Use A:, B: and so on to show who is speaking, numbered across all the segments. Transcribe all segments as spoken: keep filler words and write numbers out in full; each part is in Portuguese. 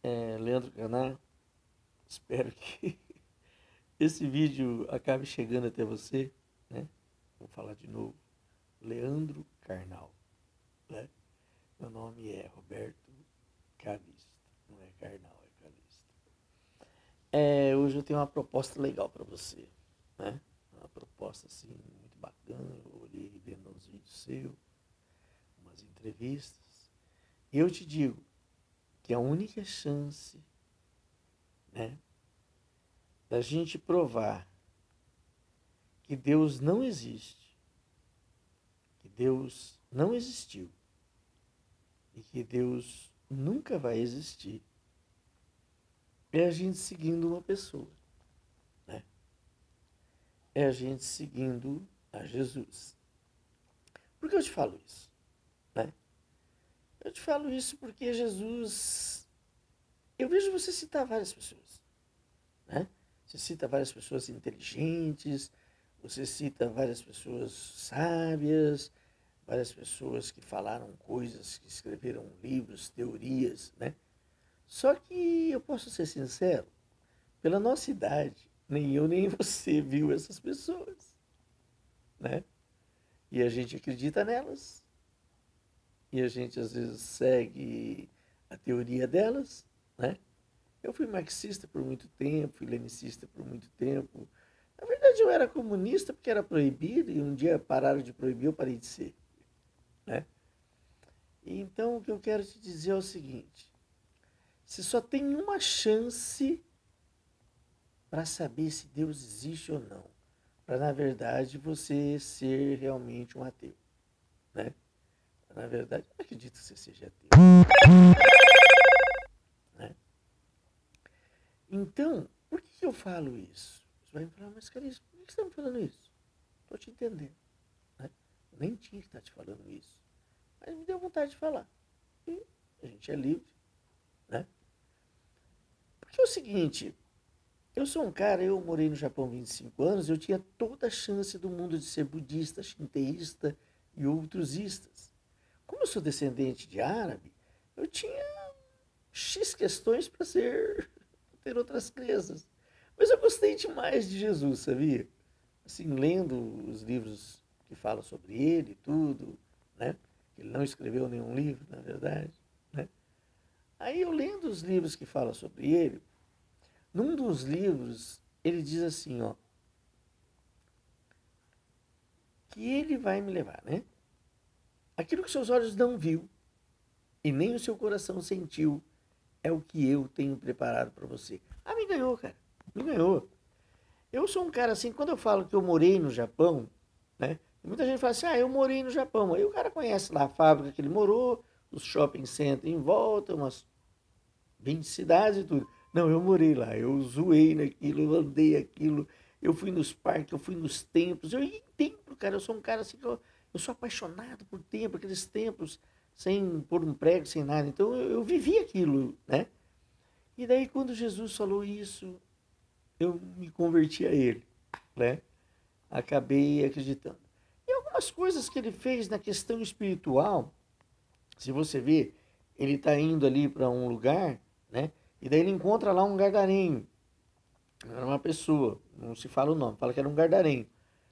A: é Leandro Canar. Espero que esse vídeo acabe chegando até você, né? Vou falar de novo. Leandro Carnal, né? Meu nome é Roberto Calista, não é Carnal, é Calista. É, hoje eu tenho uma proposta legal para você, né? Uma proposta assim muito bacana. Eu olhei vendo uns vídeos seus, umas entrevistas, e eu te digo que a única chance, né, da gente provar que Deus não existe, que Deus não existiu e que Deus nunca vai existir, é a gente seguindo uma pessoa, né? É a gente seguindo a Jesus. Por que eu te falo isso, né? Eu te falo isso porque Jesus... Eu vejo você citar várias pessoas, né? Você cita várias pessoas inteligentes, você cita várias pessoas sábias, várias pessoas que falaram coisas, que escreveram livros, teorias, né? Só que eu posso ser sincero, pela nossa idade, nem eu nem você viu essas pessoas, né? E a gente acredita nelas, e a gente às vezes segue a teoria delas, né? Eu fui marxista por muito tempo, fui lenicista por muito tempo. Na verdade, eu era comunista porque era proibido, e um dia pararam de proibir, eu parei de ser, né? Então, o que eu quero te dizer é o seguinte: você só tem uma chance para saber se Deus existe ou não, para, na verdade, você ser realmente um ateu, né? Na verdade, eu não acredito que você seja ateu, né? Então, por que eu falo isso? Você vai me falar, mas Calixto, por que você está me falando isso? Estou te entendendo, né? Eu nem tinha que estar te falando isso, mas me deu vontade de falar. E a gente é livre, né? Porque é o seguinte, eu sou um cara, eu morei no Japão vinte e cinco anos, eu tinha toda a chance do mundo de ser budista, shinteísta e outros istas. Como eu sou descendente de árabe, eu tinha X questões para ser, ter outras crenças. Mas eu gostei demais de Jesus, sabia? Assim, lendo os livros que falam sobre ele e tudo, né? Ele não escreveu nenhum livro, na verdade, né? Aí eu lendo os livros que falam sobre ele, num dos livros ele diz assim, ó, que ele vai me levar, né? Aquilo que seus olhos não viu e nem o seu coração sentiu é o que eu tenho preparado para você. Ah, me ganhou, cara. Me ganhou. Eu sou um cara assim, quando eu falo que eu morei no Japão, né? Muita gente fala assim, ah, eu morei no Japão. Aí o cara conhece lá a fábrica que ele morou, os shopping centers em volta, umas vinte cidades e tudo. Não, eu morei lá, eu zoei naquilo, eu andei aquilo, eu fui nos parques, eu fui nos templos, eu ia em templo, cara, eu sou um cara assim que eu, eu sou apaixonado por templo, aqueles templos sem pôr um prego, sem nada. Então eu, eu vivi aquilo, né? E daí quando Jesus falou isso, eu me converti a ele, né? Acabei acreditando. E algumas coisas que ele fez na questão espiritual, se você vê, ele está indo ali para um lugar, né? E daí ele encontra lá um gardarenho. Era uma pessoa, não se fala o nome, fala que era um gardarenho.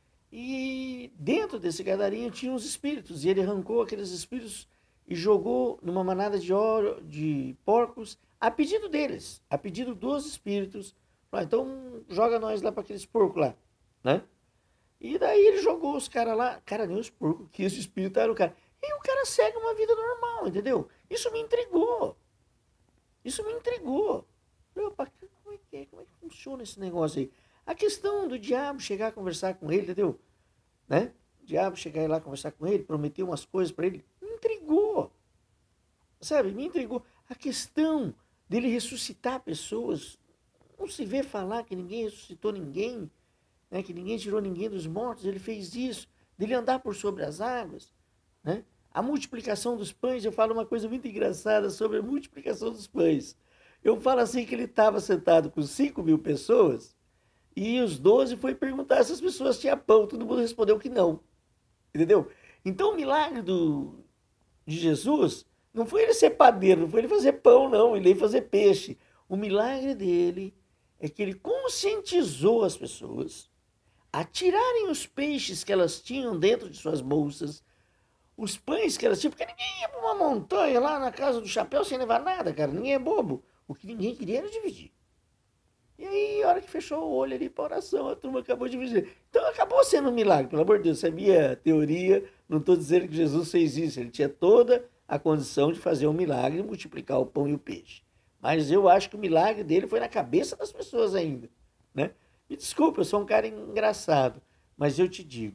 A: E dentro desse gardarenho tinha os espíritos, e ele arrancou aqueles espíritos e jogou numa manada de, oro, de porcos, a pedido deles, a pedido dos espíritos. Ah, então joga nós lá para aqueles porcos lá, né? E daí ele jogou os caras lá, cara, nem os porcos, que esse espírito era o cara. E o cara segue uma vida normal, entendeu? Isso me intrigou. Isso me intrigou. Opa, como é que é? Como é que funciona esse negócio aí? A questão do diabo chegar a conversar com ele, entendeu? Né? O diabo chegar lá conversar com ele, prometer umas coisas para ele, me intrigou. Sabe, me intrigou. A questão dele ressuscitar pessoas, não se vê falar que ninguém ressuscitou ninguém, né? Que ninguém tirou ninguém dos mortos, ele fez isso, dele andar por sobre as águas, né? A multiplicação dos pães, eu falo uma coisa muito engraçada sobre a multiplicação dos pães. Eu falo assim que ele estava sentado com cinco mil pessoas e os doze foi perguntar se as pessoas tinham pão. Todo mundo respondeu que não. Entendeu? Então o milagre do, de Jesus Não foi ele ser padeiro, não foi ele fazer pão, não. Ele veio fazer peixe. O milagre dele é que ele conscientizou as pessoas a tirarem os peixes que elas tinham dentro de suas bolsas, os pães que elas tinham, porque ninguém ia para uma montanha lá na casa do chapéu sem levar nada, cara. Ninguém é bobo. O que ninguém queria era dividir. E aí, a hora que fechou o olho ali para oração, a turma acabou de dividir. Então acabou sendo um milagre, pelo amor de Deus. Sabia a teoria, não estou dizendo que Jesus fez isso. Ele tinha toda a condição de fazer um milagre e multiplicar o pão e o peixe. Mas eu acho que o milagre dele foi na cabeça das pessoas ainda, né? Me desculpa, eu sou um cara engraçado, mas eu te digo,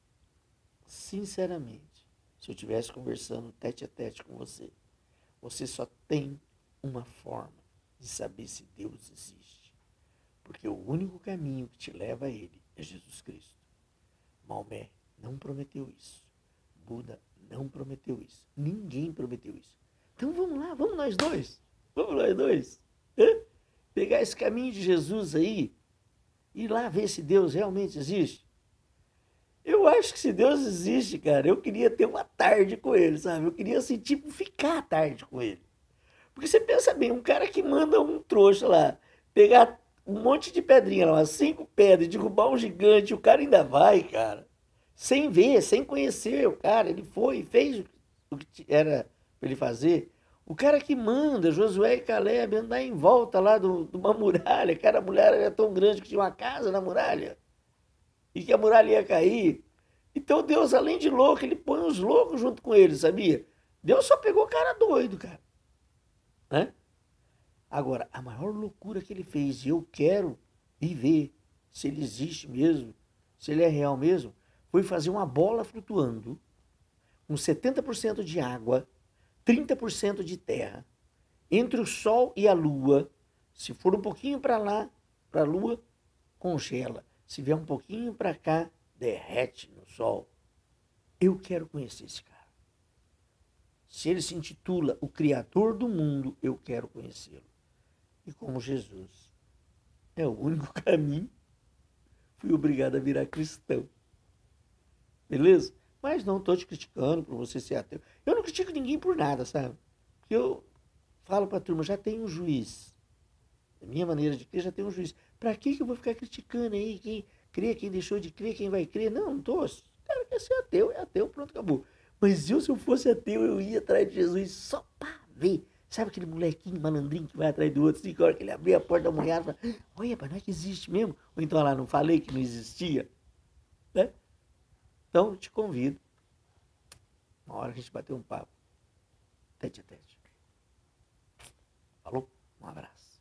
A: sinceramente, se eu estivesse conversando tete a tete com você, você só tem uma forma de saber se Deus existe. Porque o único caminho que te leva a Ele é Jesus Cristo. Maomé não prometeu isso. Buda não prometeu isso. Ninguém prometeu isso. Então vamos lá, vamos nós dois. Vamos nós dois. Hã? Pegar esse caminho de Jesus aí e ir lá ver se Deus realmente existe. Eu acho que se Deus existe, cara, eu queria ter uma tarde com ele, sabe? Eu queria, assim, tipo, ficar a tarde com ele. Porque você pensa bem, um cara que manda um trouxa lá, pegar um monte de pedrinha lá, umas cinco pedras, derrubar um gigante, o cara ainda vai, cara. Sem ver, sem conhecer o cara. Ele foi e fez o que era para ele fazer. O cara que manda Josué e Caleb andar em volta lá de uma muralha, cara, a muralha era tão grande que tinha uma casa na muralha. E que a muralha ia cair. Então Deus, além de louco, ele põe os loucos junto com ele, sabia? Deus só pegou cara doido, cara. Né? Agora, a maior loucura que ele fez, e eu quero ir ver se ele existe mesmo, se ele é real mesmo, foi fazer uma bola flutuando com setenta por cento de água, trinta por cento de terra, entre o Sol e a Lua. Se for um pouquinho para lá, para a Lua, congela. Se vier um pouquinho para cá, derrete no Sol. Eu quero conhecer esse cara. Se ele se intitula o Criador do mundo, eu quero conhecê-lo. E como Jesus é o único caminho, fui obrigado a virar cristão. Beleza? Mas não estou te criticando por você ser ateu. Eu não critico ninguém por nada, sabe? Porque eu falo para a turma, já tem um juiz. Da minha maneira de crer, já tem um juiz. Para que que eu vou ficar criticando aí quem crê, quem deixou de crer, quem vai crer? Não, não estou. O cara quer ser ateu, é ateu, pronto, acabou. Mas eu, se eu fosse ateu, eu ia atrás de Jesus só para ver. Sabe aquele molequinho malandrinho que vai atrás do outro, assim, que a hora que ele abrir a porta da mulher, fala, olha, mas não é que existe mesmo? Ou então lá, não falei que não existia? Né? Então, eu te convido. Uma hora a gente bater um papo. Tete a tete. Falou? Um abraço.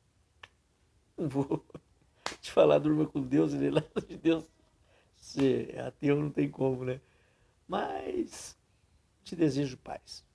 A: Não vou te falar, durma com Deus, ele lá de Deus. Ser ateu não tem como, né? Mas te desejo paz.